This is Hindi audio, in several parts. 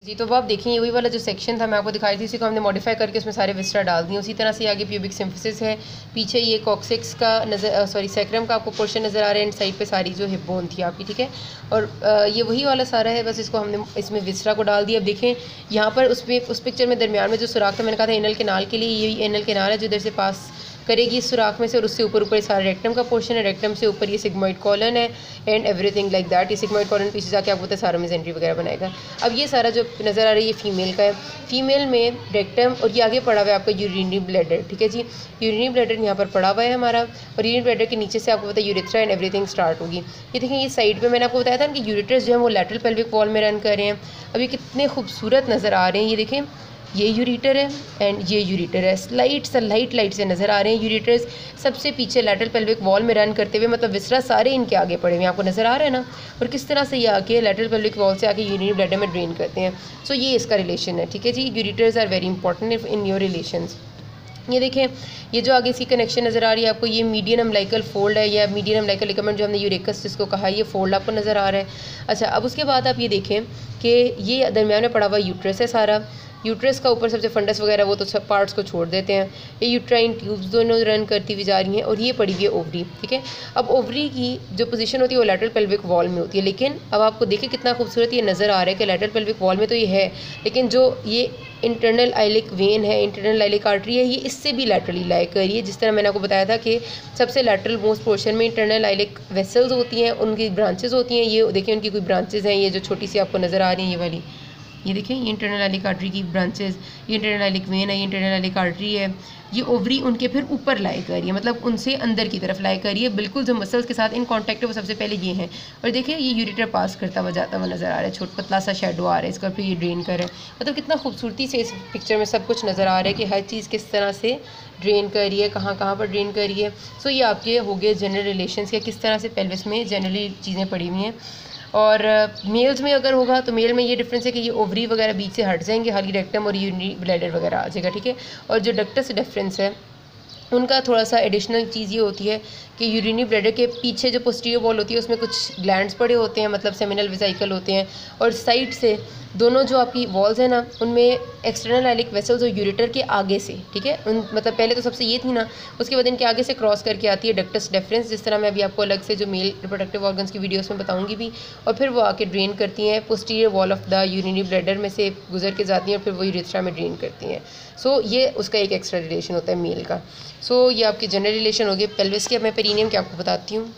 जी, तो अब आप देखिए वही वाला जो सेक्शन था मैं आपको दिखाई थी, इसी को हमने मॉडिफाई करके उसमें सारे विस्टा डाल दिए। उसी तरह से आगे प्यूबिक सिम्फिसिस है, पीछे ये कॉक्सिक्स का सैक्रम का आपको पोर्शन नज़र आ रहा है, एंड साइड पे सारी जो हिप बोन थी आपकी, ठीक है। और ये वही वाला सारा है, बस इसको हमने इसमें विस्टा को डाल दिया। अब देखें यहाँ पर उस पिक्चर में दरमियान में जो सुराख था, मैंने कहा था एनल केनाल के लिए, यही एनल केनाल है जो इधर से पास करेगी इस सुराख में से, और उससे ऊपर सारा रेक्टम का पोर्शन है, रेक्टम से ऊपर ये सिग्मोइड कॉलन है एंड एवरीथिंग लाइक दैट। ये सिग्मोइड कॉलन पीछे जाके आपको पता है सारा मेजेंट्री वगैरह बनाएगा। अब ये सारा जो नज़र आ रहा है ये फीमेल का है, फीमेल में रेक्टम और ये आगे पड़ा हुआ है आपका यूरिनरी ब्लैडर, ठीक है जी। यूरिनरी ब्लैडर यहाँ पर पड़ा हुआ है हमारा, और यूरिनरी ब्लैडर के नीचे से आपको पता है यूरेथ्रा एंड एवरीथिंग स्टार्ट होगी। ये देखें ये साइड पे मैंने आपको बताया था कि यूरेटर्स जो है वो लैटरल पेल्विक वॉल में रन कर रहे हैं। अब ये कितने खूबसूरत नज़र आ रहे हैं, ये देखें ये यूरेटर है एंड ये यूरेटर है, लाइट से नज़र आ रहे हैं। यूरेटर्स सबसे पीछे लैटरल पेल्विक वॉल में रन करते हुए, मतलब विसरा सारे इनके आगे पड़े हुए आपको नज़र आ रहा है ना, और किस तरह से ये आके लैटरल पेल्विक वॉल से आके यूरिनरी ब्लैडर में ड्रेन करते हैं। सो ये इसका रिलेशन है, ठीक है जी। Ureters are very important in your relations. ये देखें ये जो आगे इसकी कनेक्शन नज़र आ रही है आपको, ये मीडियन अम्बिलिकल फोल्ड है या मीडियन अम्बिलिकल लिगामेंट जो हमने यूरेकस जिसको कहा है, ये फोल्ड आपको नज़र आ रहा है। अच्छा, अब उसके बाद आप ये देखें कि ये दरमियान में पड़ा हुआ यूट्रस है सारा। यूट्रस का ऊपर सबसे फंडस वगैरह वो तो सब पार्ट्स को छोड़ देते हैं। ये यूट्राइन ट्यूब्स दोनों रन करती हुई जा रही हैं, और ये पड़ी हुई है ओवरी, ठीक है। अब ओवरी की जो पोजीशन होती है वो लैटरल पेल्विक वॉल में होती है, लेकिन अब आपको देखिए कितना खूबसूरत ये नज़र आ रहा है कि लैटरल पेल्विक वॉल में तो ये है, लेकिन जो ये इंटरनल आइलिक वेन है, इंटरनल आइलिक आर्टरी है, ये इससे भी लैटरली लाई कर रही है। जिस तरह मैंने आपको बताया था कि सबसे लैटरल मोस्ट पोर्शन में इंटरनल आइलिक वेसल्स होती हैं, उनकी ब्रांचेस होती हैं। ये देखिए उनकी कोई ब्रांचेस हैं, ये जो छोटी सी आपको नज़र आ रही हैं ये वाली, ये देखें ये इंटरनल आइलिक आर्टरी की ब्रांचेस, ये इंटरनल आइलिक वेन है, ये इंटरनल आइलिक आर्टरी है। ये ओवरी उनके फिर ऊपर लाई कर रही है, मतलब उनसे अंदर की तरफ लाई कर रही है, बिल्कुल जो मसल्स के साथ इन कॉन्टैक्ट है वो सबसे पहले ये हैं। और देखिए ये यूरेटर पास करता हुआ जाता हुआ नज़र आ रहा है, छोटा पतला सा शेडो आ रहा है इसका, फिर ये ड्रेन कर रहा है। मतलब कितना खूबसूरती से इस पिक्चर में सब कुछ नज़र आ रहा है कि हर चीज़ किस तरह से ड्रेन कर रही है, कहाँ कहाँ पर ड्रेन कर रही है। सो ये आपके हो गए जनरल रिलेशंस या किस तरह से पेल्विस में जनरली चीज़ें पड़ी हुई हैं। और मेल्स में अगर होगा तो मेल में ये डिफरेंस है कि ये ओवरी वगैरह बीच से हट जाएंगे, खाली रेक्टम और यूरिनरी ब्लैडर वगैरह आ जाएगा, ठीक है। और जो डक्टस डिफरेंस है उनका थोड़ा सा एडिशनल चीज़ ये होती है कि यूरिनरी ब्लैडर के पीछे जो पोस्टीरियर वॉल होती है उसमें कुछ ग्लैंड्स पड़े होते हैं, मतलब सेमिनल वेसिकल होते हैं, और साइड से दोनों जो आपकी वॉल्स हैं ना उनमें एक्सटर्नल आइलिक वेसल्स और यूरेटर के आगे से, ठीक है, उन मतलब पहले तो सबसे ये थी ना, उसके बाद इनके आगे से क्रॉस करके आती है डक्टस डिफरेंस, जिस तरह मैं अभी आपको अलग से जो मेल रिप्रोडक्टिव ऑर्गन्स की वीडियोस में बताऊंगी भी। और फिर वो आके ड्रेन करती हैं posterior wall of the urinary bladder में से गुजर के जाती हैं और फिर वो यूरेथ्रा में ड्रेन करती हैं। सो ये उसका एक एक्स्ट्रा रिलेशन होता है मेल का। सो ये आपके जनरल रिलेशन हो गए पेल्विस के। अब मैं पेरिनियम की आपको बताती हूँ।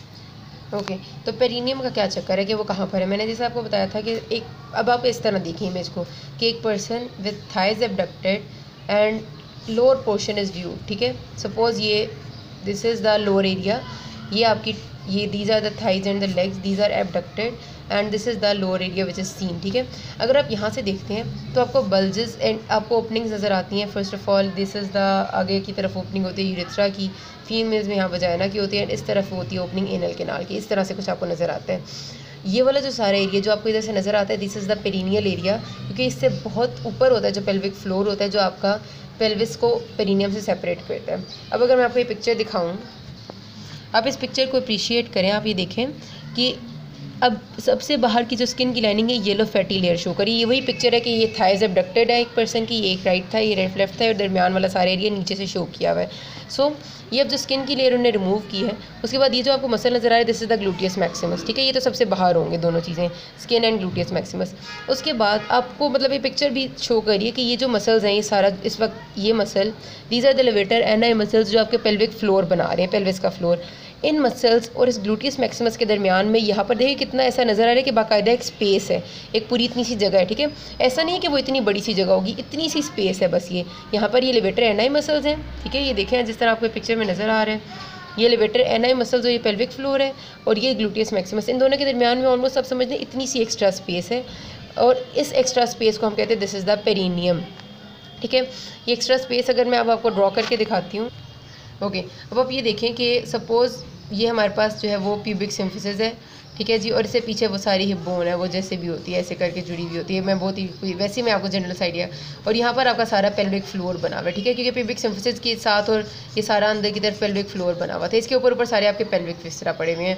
ओके, तो पेरिनियम का क्या चक्कर है कि वो कहाँ पर है। मैंने जैसे आपको बताया था कि एक, अब आप इस तरह देखिए इमेज को कि एक person with thighs abducted and lower portion is view, ठीक है। सपोज ये this is the lower area, ये आपकी ये these are the thighs and the legs, these are abducted and this is the lower area which is seen, ठीक है। अगर आप यहाँ से देखते हैं तो आपको बल्जेस एंड आपको ओपनिंग्स नज़र आती हैं। First of all this is the आगे की तरफ ओपनिंग होती है यूरेथ्रा की, फीमेल्स में यहाँ वजाइना की होती है, इस तरफ होती है ओपनिंग एनल केनाल की, इस तरह से कुछ आपको नज़र आता है। ये वाला जो सारा एरिया जो आपको इधर से नज़र आता है this is the perineal area, क्योंकि इससे बहुत ऊपर होता है जो पेल्विक फ्लोर होता है जो आपका पेल्विस को पेरिनियम से सेपरेट करता है। अब अगर मैं आपको ये पिक्चर दिखाऊँ, आप इस पिक्चर को अप्रिशिएट करें, आप ये देखें कि अब सबसे बाहर की जो स्किन की लाइनिंग है येलो फैटी लेयर शो करी। ये वही पिक्चर है कि ये थाइज एबडक्टेड है एक पर्सन की, ये एक राइट था, ये लेफ्ट था, और दरमियान वाला सारा एरिया नीचे से शो किया हुआ है। सो ये अब जो स्किन की लेयर उन्होंने रिमूव की है, उसके बाद ये जो आपको मसल नज़र आ रहा है this is the gluteus maximus, ठीक है। ये तो सबसे बाहर होंगे दोनों चीज़ें, स्किन एंड ग्लूटियस मैक्सिमस। उसके बाद आपको मतलब ये पिक्चर भी शो करिए कि ये जो मसल्स हैं ये सारा इस वक्त ये muscle these are the levator and muscles जो आपके पेल्विक फ्लोर बना रहे हैं, पेल्विस का फ्लोर। इन मसल्स और इस ग्लूटियस मैक्सिमस के दरमियान में यहाँ पर देखिए कितना ऐसा नज़र आ रहा है कि बाकायदा एक स्पेस है, एक पूरी इतनी सी जगह है, ठीक है। ऐसा नहीं है कि वो इतनी बड़ी सी जगह होगी, इतनी सी स्पेस है बस। ये यहाँ पर ये लेवेटर एनाई मसल्स हैं, ठीक है। ये देखें जिस तरह आपको पिक्चर में नज़र आ रहा है, ये लेवेटर एनाई मसल्स जो ये पेल्विक फ्लोर है और ये ग्लूटियस मैक्सिमस, इन दोनों के दरमियान में ऑलमोस्ट आप समझ लें इतनी सी एक्स्ट्रा स्पेस है, और इस एक्स्ट्रा स्पेस को हम कहते हैं दिस इज़ द पेरिनियम, ठीक है। ये एक्स्ट्रा स्पेस अगर मैं अब आपको ड्रॉ करके दिखाती हूँ। ओके, अब आप ये देखें कि सपोज़ ये हमारे पास जो है वो प्यूबिक सिम्फिसिस है, ठीक है जी, और इससे पीछे वो सारी हिप बोन है, वो जैसे भी होती है ऐसे करके जुड़ी हुई होती है। मैं बहुत ही वैसे मैं आपको जनरल आइडिया, और यहाँ पर आपका सारा पेल्विक फ्लोर बना हुआ है, ठीक है, क्योंकि प्यूबिक सिम्फिसिस के साथ और ये सारा अंदर की तरफ पेल्विक फ्लोर बना हुआ था, इसके ऊपर सारे आपके पेल्विक विस्रा पड़े हुए हैं।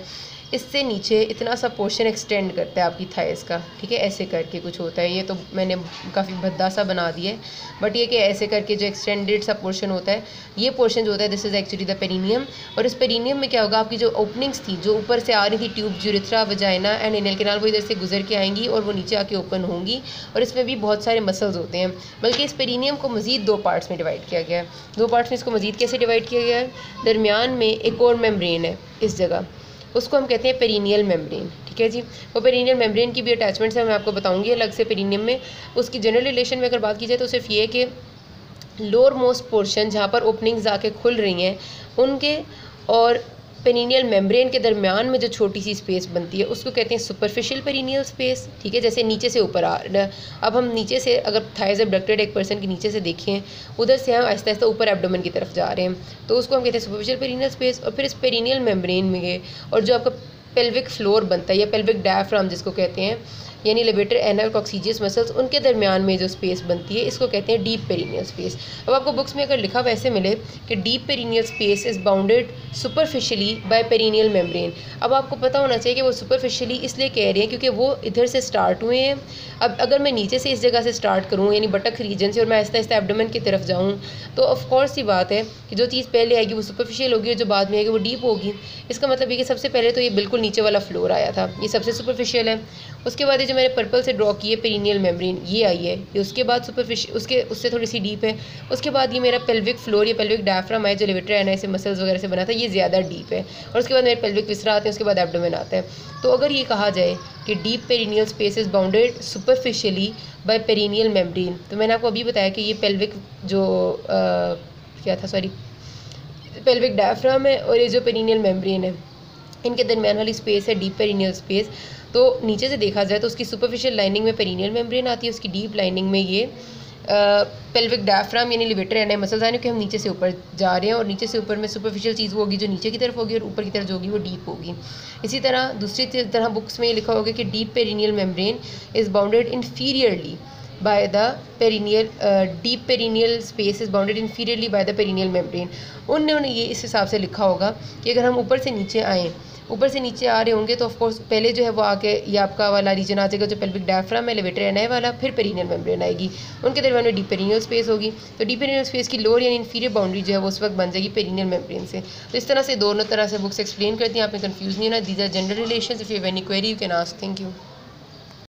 इससे नीचे इतना सा पोर्शन एक्सटेंड करता है आपकी थाइस का, ठीक है, ऐसे करके कुछ होता है। ये तो मैंने काफ़ी भद्दा सा बना दिया है, बट ये कि ऐसे करके जो एक्सटेंडेड सा पोर्शन होता है, ये पोर्शन जो होता है this is actually the perineum. और इस पेरिनियम में क्या होगा, आपकी जो ओपनिंग्स थी जो ऊपर से आ रही थी, tube, urethra, vagina and anal canal, वो इधर से गुजर के आएंगी और वो नीचे आके ओपन होंगी। और इसमें भी बहुत सारे मसल्स होते हैं, बल्कि इस पेरिनियम को मज़ीद 2 पार्ट्स में डिवाइड किया गया है। 2 पार्ट्स में इसको मज़ीद कैसे डिवाइड किया गया है, दरमियान में एक और मेम्ब्रेन है इस जगह, उसको हम कहते हैं पेरिनियल मेम्ब्रेन, ठीक है जी। वो पेरिनियल मेम्ब्रेन की भी अटैचमेंट्स है, मैं आपको बताऊंगी अलग से पेरिनियम में। उसकी जनरल रिलेशन में अगर बात की जाए तो सिर्फ ये कि लोअर मोस्ट पोर्शन जहाँ पर ओपनिंग्स जाके खुल रही हैं उनके और पेरिनियल मेम्ब्रेन के दरमियान में जो छोटी सी स्पेस बनती है उसको कहते हैं सुपरफिशियल पेरिनियल स्पेस, ठीक है। जैसे नीचे से ऊपर अब हम नीचे से अगर थाइज एब्डक्टेड एक पर्सन के नीचे से देखें, उधर से हम आहिस्ता आहिस्ता ऊपर एब्डोमेन की तरफ जा रहे हैं, तो उसको हम कहते हैं सुपरफिशियल पेरिनियल स्पेस। और फिर इस पेरिनियल मेम्ब्रेन में गए और जो आपका पेल्विक फ्लोर बनता है या पेल्विक डायफ्राम जिसको कहते हैं, यानी लेवेटर एनल कॉक्सीजियस मसल्स, उनके दरमियान में जो स्पेस बनती है इसको कहते हैं डीप पेरिनियल स्पेस। अब आपको बुक्स में अगर लिखा वैसे मिले कि deep perineal space is bounded superficially by perineal membrane, अब आपको पता होना चाहिए कि वो सुपरफिशियली इसलिए कह रहे हैं क्योंकि वो इधर से स्टार्ट हुए हैं। अब अगर मैं नीचे से इस जगह से स्टार्ट करूँ यानी बटक रीजन से और मैं आहिस्ता आहिस्ता एब्डोमेन की तरफ जाऊँ, तो ऑफकोर्स ही बात है कि जो चीज़ पहले आएगी वो सुपरफिशियल होगी और जो बाद में आएगी वो डीप होगी। इसका मतलब ये कि सबसे पहले तो ये बिल्कुल नीचे वाला फ्लोर आया था, ये सबसे सुपरफिशियल है। उसके बाद ये जो मैंने पर्पल से ड्रॉ की है पेरिनियल मेम्ब्रेन, ये आई है, ये उसके बाद सुपरफिशियल, उससे थोड़ी सी डीप है। उसके बाद ये मेरा पेल्विक फ्लोर या पेल्विक डायफ्राम है जो लेवेटर एनल से मसल्स वगैरह से बना था, ये ज़्यादा डीप है। और उसके बाद मेरे पेल्विक विसरा आते हैं, उसके बाद एब्डोमेन आता है। तो अगर ये कहा जाए कि deep perineal space is bounded superficially by perineal membrane, तो मैंने आपको अभी बताया कि ये पेल्विक जो क्या था, सॉरी, पेल्विक डायफ्राम है और ये जो पेरिनियल मेम्ब्रेन है, इनके दरमियान वाली स्पेस है डीप पेरिनियल स्पेस। तो नीचे से देखा जाए तो उसकी सुपरफिशियल लाइनिंग में पेरिनियल मेम्ब्रेन आती है, उसकी डीप लाइनिंग में ये पेल्विक डायफ्राम यानी लेवेटर एनल मसल्स आने कि हम नीचे से ऊपर जा रहे हैं और नीचे से ऊपर में सुपरफिशियल चीज़ वो होगी जो नीचे की तरफ होगी और ऊपर की तरफ जो होगी वो डीप होगी। इसी तरह दूसरी तरह बुक्स में ये लिखा होगा कि deep perineal membrane is bounded inferiorly by the perineal, deep perineal space is bounded inferiorly by the perineal membrane. उन्होंने ये इस हिसाब से लिखा होगा कि अगर हम ऊपर से नीचे आएँ, ऊपर से नीचे आ रहे होंगे तो ऑफकोर्स पहले जो है वो आके ये आपका वाला रीजन आ जाएगा जो पेल्विक डायफ्राम है, लेवेटर एनल वाला, फिर पेरिनियल मेम्ब्रेन आएगी, उनके दरमियान में डीप पेरिनियल स्पेस होगी। तो डीप पेरिनियल स्पेस की लोअर यानी इन्फीरियर बाउंड्री जो है वो उस वक्त बन जाएगी पेरिनियल मेम्ब्रेन से। तो इस तरह से दोनों तरह से बुक्स एक्सप्लेन करती हैं, आपने कंफ्यूज नहीं होना। These are general relations, if you have any query you can ask. Thank you.